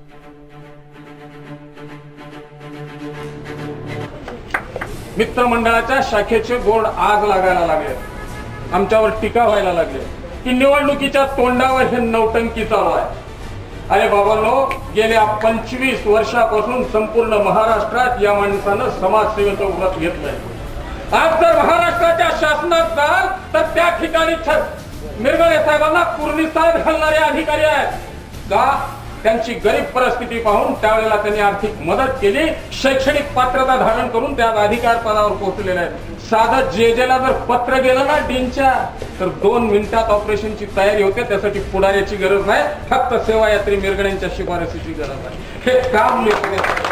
मित्रमंडळाच्या शाखेचे बोर्ड आग लागायला लागले, आमच्यावर टीका व्हायला लागले की निवडणुकीच्या तोंडावर हे नौटंकी चालू आहे। अरे बाबांनो, गेल्या 25 वर्षापासून संपूर्ण महाराष्ट्रात या माणसानं समाजसेवेचं व्रत घेतलंय। आज जर महाराष्ट्राच्या शासनात जाल तर त्या ठिकाणी मिरगळे साहेबांना कुर्निस्तान घालणारे अधिकारी आहेत का? त्यांची गरीब परिस्थिती पाहून त्यावेळेला त्यांनी आर्थिक मदत केली, शैक्षणिक पात्रता धारण करून त्या अधिकार पदावर पोहोचलेले आहेत। साधं जेजेला जर पत्र गेलं ना डीनच्या, तर 2 मिनिटात ऑपरेशनची तयारी होते। त्यासाठी पुढाऱ्याची गरज नाही, फक्त सेवायात्री मिरगड्यांच्या शिफारसीची गरज आहे। हे काम